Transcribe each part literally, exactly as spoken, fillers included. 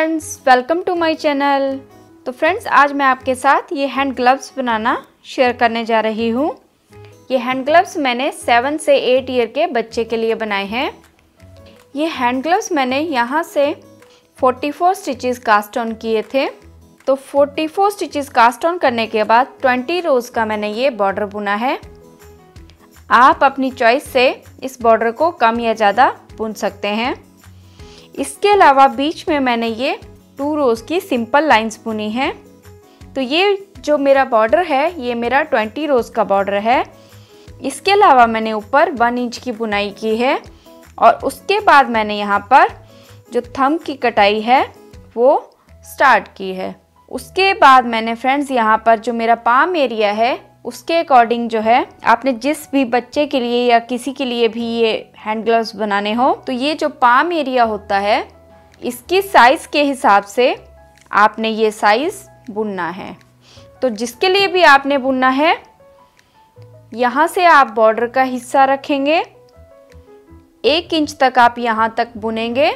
Friends, welcome to my channel. तो friends, आज मैं आपके साथ ये हैंड ग्लव्स बनाना शेयर करने जा रही हूँ। ये हैंड ग्लव्स मैंने सेवन से एट ईयर के बच्चे के लिए बनाए हैं। ये हैंड ग्लव्स मैंने यहाँ से चौवालीस स्टिचेस कास्ट ऑन किए थे। तो चौवालीस स्टिचेस कास्ट ऑन करने के बाद बीस रोज़ का मैंने ये बॉर्डर बुना है। आप अपनी चॉइस से इस बॉर्डर को कम या ज़्यादा बुन सकते हैं। इसके अलावा बीच में मैंने ये टू रोज़ की सिंपल लाइंस बुनी हैं। तो ये जो मेरा बॉर्डर है ये मेरा बीस रोज़ का बॉर्डर है। इसके अलावा मैंने ऊपर वन इंच की बुनाई की है और उसके बाद मैंने यहाँ पर जो थंब की कटाई है वो स्टार्ट की है। उसके बाद मैंने फ्रेंड्स यहाँ पर जो मेरा पाम एरिया है उसके अकॉर्डिंग जो है, आपने जिस भी बच्चे के लिए या किसी के लिए भी ये हैंड ग्लव्स बनाने हो तो ये जो पाम एरिया होता है इसकी साइज़ के हिसाब से आपने ये साइज़ बुनना है। तो जिसके लिए भी आपने बुनना है, यहाँ से आप बॉर्डर का हिस्सा रखेंगे, एक इंच तक आप यहाँ तक बुनेंगे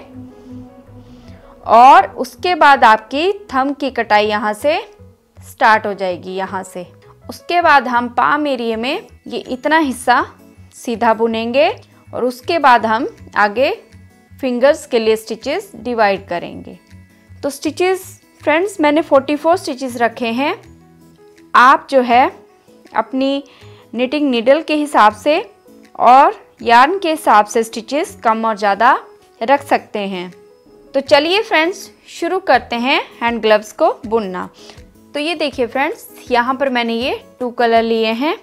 और उसके बाद आपकी थंब की कटाई यहाँ से स्टार्ट हो जाएगी। यहाँ से उसके बाद हम पाम एरिया में ये इतना हिस्सा सीधा बुनेंगे और उसके बाद हम आगे फिंगर्स के लिए स्टिचेस डिवाइड करेंगे। तो स्टिचेस फ्रेंड्स मैंने चौवालीस स्टिचेस रखे हैं। आप जो है अपनी निटिंग नीडल के हिसाब से और यार्न के हिसाब से स्टिचेस कम और ज़्यादा रख सकते हैं। तो चलिए फ्रेंड्स शुरू करते हैं हैंड ग्लव्स को बुनना। तो ये देखिए फ्रेंड्स, यहाँ पर मैंने ये टू कलर लिए हैं।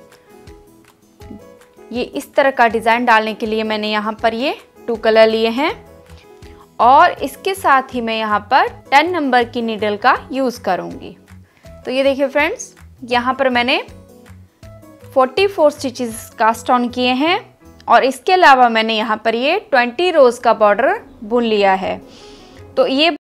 ये इस तरह का डिज़ाइन डालने के लिए मैंने यहाँ पर ये टू कलर लिए हैं और इसके साथ ही मैं यहाँ पर टेन नंबर की नीडल का यूज़ करूँगी। तो ये देखिए फ्रेंड्स, यहाँ पर मैंने चौवालीस स्टिचेस कास्ट ऑन किए हैं और इसके अलावा मैंने यहाँ पर ये बीस रोज़ का बॉर्डर बुन लिया है। तो ये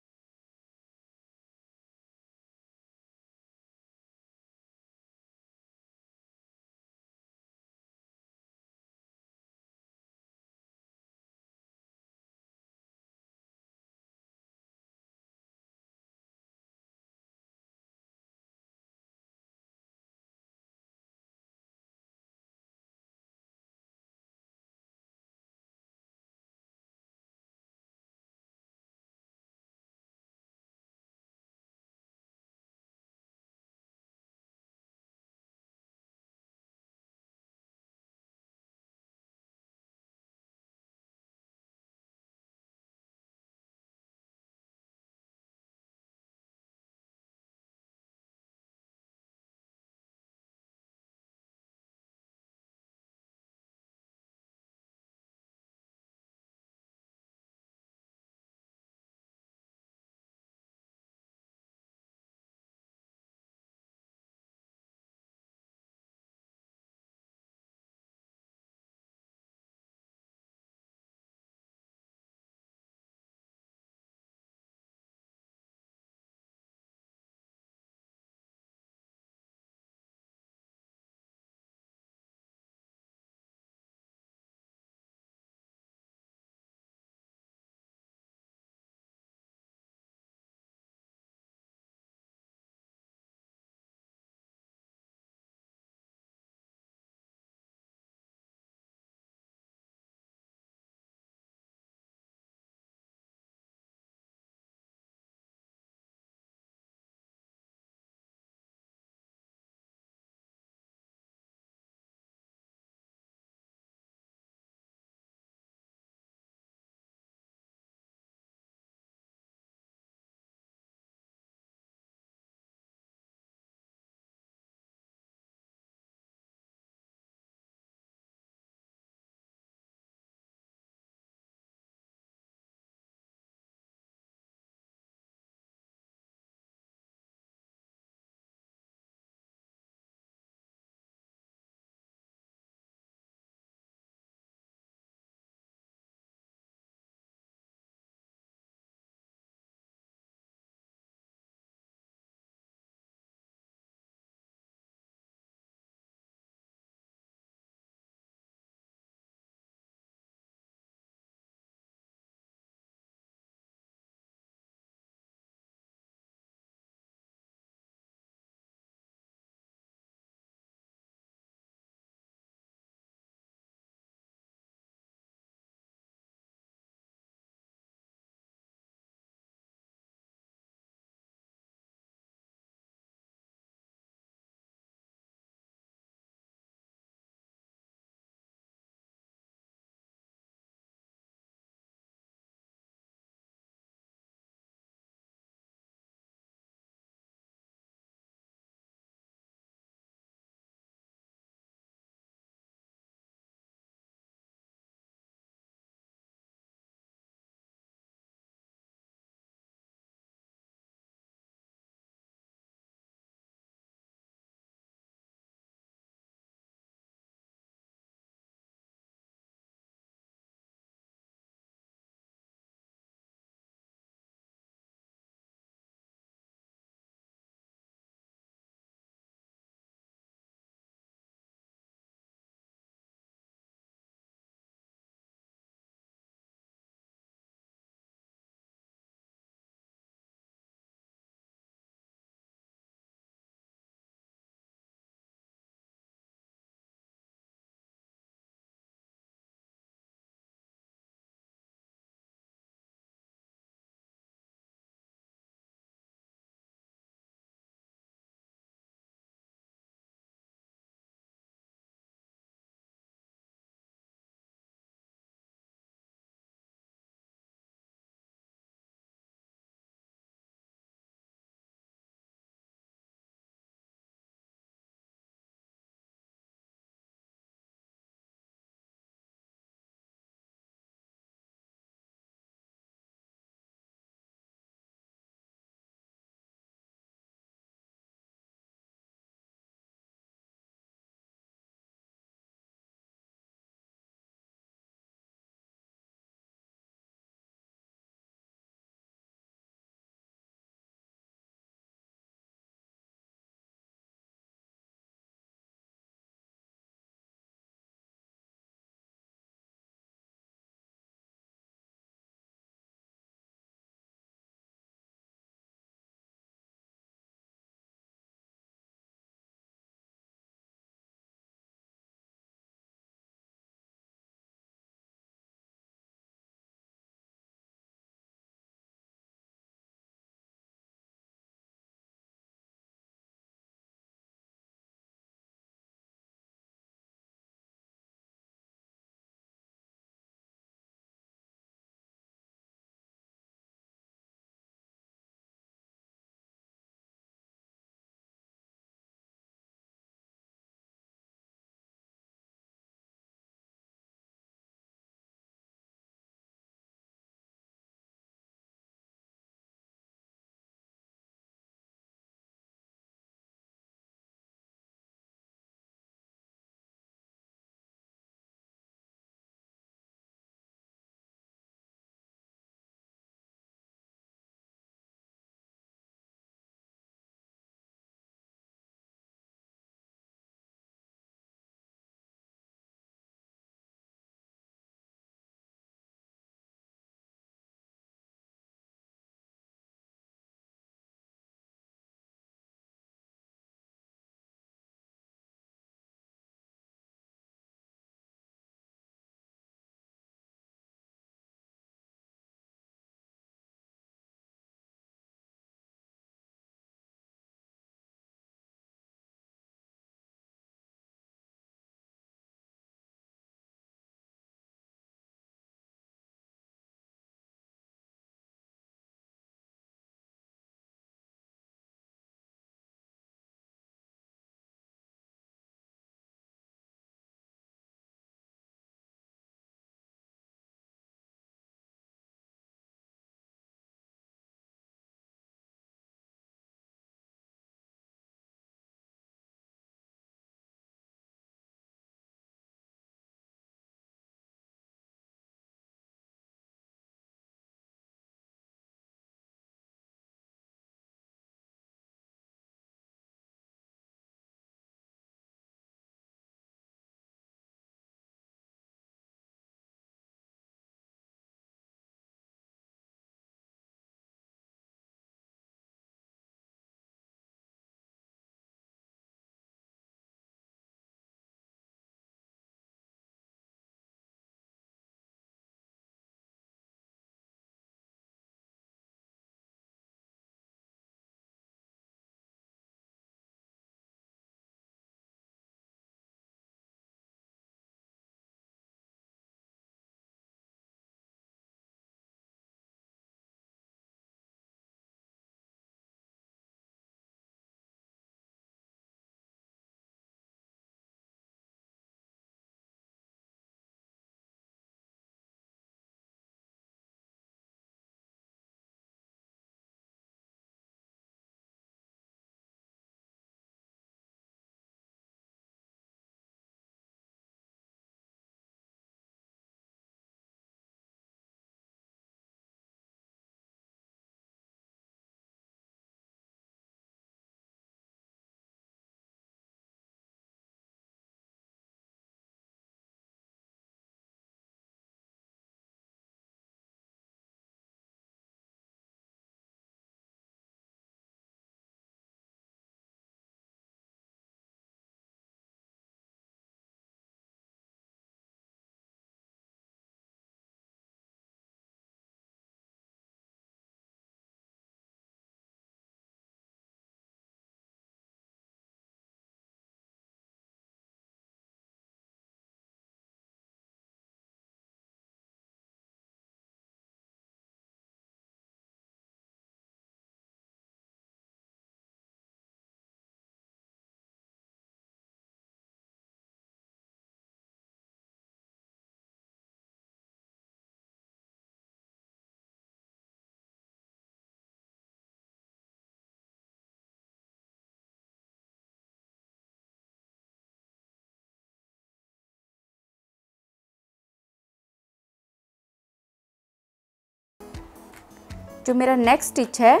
जो मेरा नेक्स्ट स्टिच है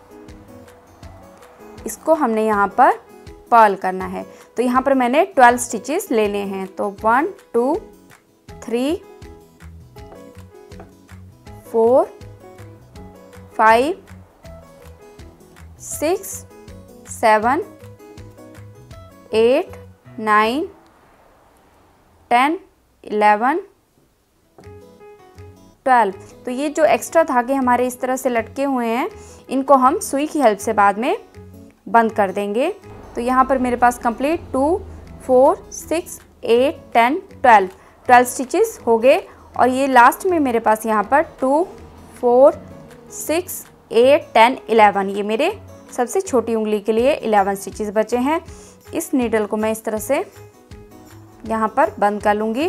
इसको हमने यहाँ पर पर्ल करना है। तो यहाँ पर मैंने ट्वेल्व स्टिचेस लेने हैं। तो one two three four five six seven eight nine ten eleven twelve. तो ये जो एक्स्ट्रा धागे हमारे इस तरह से लटके हुए हैं इनको हम सुई की हेल्प से बाद में बंद कर देंगे। तो यहाँ पर मेरे पास complete two four six eight ten twelve twelve stitches हो गए। और ये लास्ट में मेरे पास यहाँ पर two four six eight ten eleven, ये मेरे सबसे छोटी उंगली के लिए इलेवन स्टिचेस बचे हैं। इस नीडल को मैं इस तरह से यहाँ पर बंद कर लूँगी।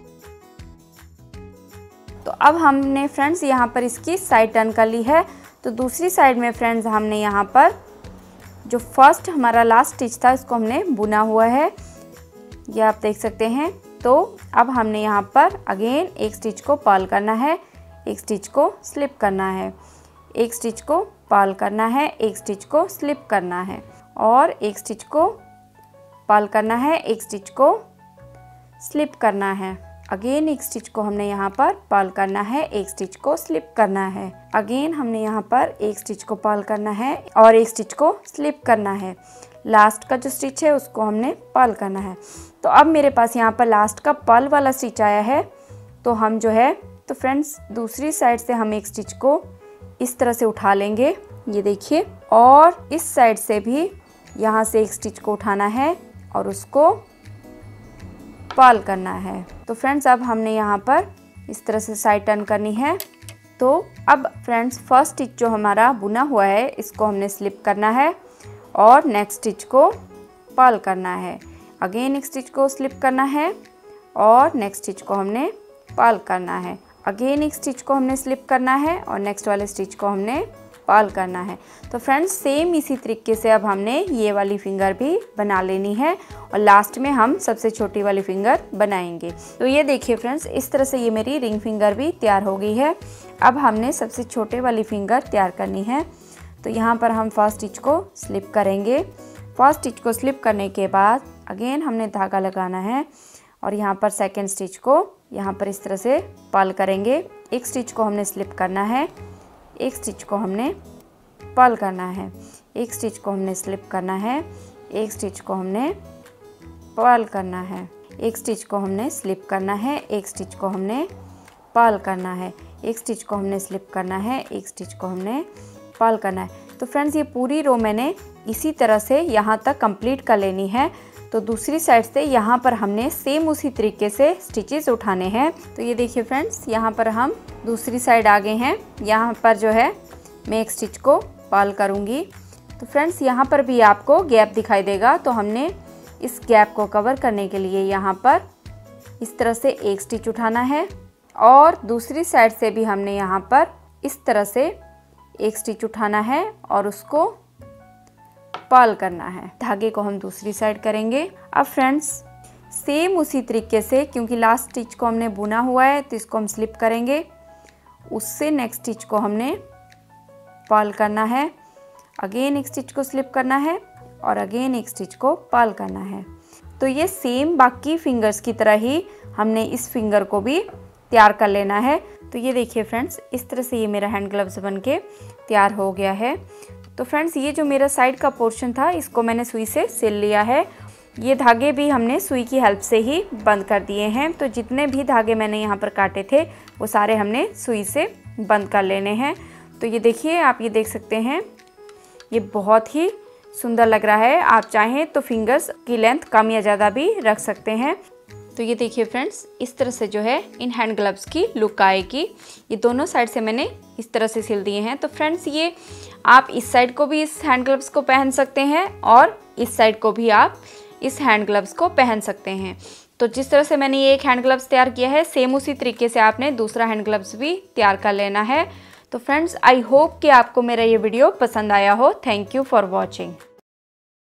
तो अब हमने फ्रेंड्स यहाँ पर इसकी साइड टर्न कर ली है। तो दूसरी साइड में फ्रेंड्स हमने यहाँ पर जो फर्स्ट हमारा लास्ट स्टिच था इसको हमने बुना हुआ है, ये आप देख सकते हैं। तो अब हमने यहाँ पर अगेन एक स्टिच को पर्ल करना है, एक स्टिच को स्लिप करना है, एक स्टिच को पर्ल करना है, एक स्टिच को स्लिप करना है और एक स्टिच को पर्ल करना है, एक स्टिच को स्लिप करना है। अगेन एक स्टिच को हमने यहाँ पर पर्ल करना है, एक स्टिच को स्लिप करना है। अगेन हमने यहाँ पर एक स्टिच को पर्ल करना है और एक स्टिच को स्लिप करना है। लास्ट का जो स्टिच है उसको हमने पर्ल करना है। तो अब मेरे पास यहाँ पर लास्ट का पर्ल वाला स्टिच आया है। तो हम जो है तो फ्रेंड्स दूसरी साइड से हम एक स्टिच को इस तरह से उठा लेंगे, ये देखिए, और इस साइड से भी यहाँ से एक स्टिच को उठाना है और उसको पर्ल करना है। तो फ्रेंड्स अब हमने यहाँ पर इस तरह से साइड टर्न करनी है। तो अब फ्रेंड्स फर्स्ट स्टिच जो हमारा बुना हुआ है इसको हमने स्लिप करना है और नेक्स्ट स्टिच को पर्ल करना है। अगेन एक स्टिच को स्लिप करना है और नेक्स्ट स्टिच को हमने पर्ल करना है। अगेन एक स्टिच को हमने स्लिप करना है और नेक्स्ट वाले स्टिच को हमने पर्ल करना है। तो फ्रेंड्स सेम इसी तरीके से अब हमने ये वाली फिंगर भी बना लेनी है और लास्ट में हम सबसे छोटी वाली फिंगर बनाएंगे। तो ये देखिए फ्रेंड्स, इस तरह से ये मेरी रिंग फिंगर भी तैयार हो गई है। अब हमने सबसे छोटे वाली फिंगर तैयार करनी है। तो यहाँ पर हम फर्स्ट स्टिच को स्लिप करेंगे। फर्स्ट स्टिच को स्लिप करने के बाद अगेन हमने धागा लगाना है और यहाँ पर सेकेंड स्टिच को यहाँ पर इस तरह से पर्ल करेंगे। एक स्टिच को हमने स्लिप करना है, एक स्टिच को हमने पर्ल करना है, एक स्टिच को हमने स्लिप करना है, एक स्टिच को हमने पर्ल करना है, एक स्टिच को हमने स्लिप करना है, एक स्टिच को हमने पर्ल करना है, एक स्टिच को हमने स्लिप करना है, एक स्टिच को हमने पर्ल करना है। तो फ्रेंड्स ये पूरी रो मैंने इसी तरह से यहाँ तक कंप्लीट कर लेनी है। तो दूसरी साइड से यहाँ पर हमने सेम उसी तरीके से स्टिचेस उठाने हैं। तो ये देखिए फ्रेंड्स, यहाँ पर हम दूसरी साइड आ गए हैं। यहाँ पर जो है मैं एक स्टिच को पर्ल करूँगी। तो फ्रेंड्स यहाँ पर भी आपको गैप दिखाई देगा। तो हमने इस गैप को कवर करने के लिए यहाँ पर इस तरह से एक स्टिच उठाना है और दूसरी साइड से भी हमने यहाँ पर इस तरह से एक स्टिच उठाना है और उसको पर्ल करना है। धागे को हम दूसरी साइड करेंगे। अब फ्रेंड्स सेम उसी तरीके से, क्योंकि लास्ट स्टिच को हमने बुना हुआ है तो इसको हम स्लिप करेंगे, उससे नेक्स्ट स्टिच को हमने पर्ल करना है। अगेन एक स्टिच को स्लिप करना है और अगेन एक स्टिच को पर्ल करना है। तो ये सेम बाकी फिंगर्स की तरह ही हमने इस फिंगर को भी तैयार कर लेना है। तो ये देखिए फ्रेंड्स, इस तरह से ये मेरा हैंड ग्लव्स बन के तैयार हो गया है। तो फ्रेंड्स ये जो मेरा साइड का पोर्शन था इसको मैंने सुई से सिल लिया है। ये धागे भी हमने सुई की हेल्प से ही बंद कर दिए हैं। तो जितने भी धागे मैंने यहाँ पर काटे थे वो सारे हमने सुई से बंद कर लेने हैं। तो ये देखिए, आप ये देख सकते हैं, ये बहुत ही सुंदर लग रहा है। आप चाहें तो फिंगर्स की लेंथ कम या ज़्यादा भी रख सकते हैं। तो ये देखिए फ्रेंड्स, इस तरह से जो है इन हैंड ग्लव्स की लुक आएगी। ये दोनों साइड से मैंने इस तरह से सिल दिए हैं। तो फ्रेंड्स ये आप इस साइड को भी इस हैंड ग्लव्स को पहन सकते हैं और इस साइड को भी आप इस हैंड ग्लव्स को पहन सकते हैं। तो जिस तरह से मैंने ये एक हैंड ग्लव्स तैयार किया है, सेम उसी तरीके से आपने दूसरा हैंड ग्लव्स भी तैयार कर लेना है। तो फ्रेंड्स आई होप कि आपको मेरा ये वीडियो पसंद आया हो। Thank you for watching.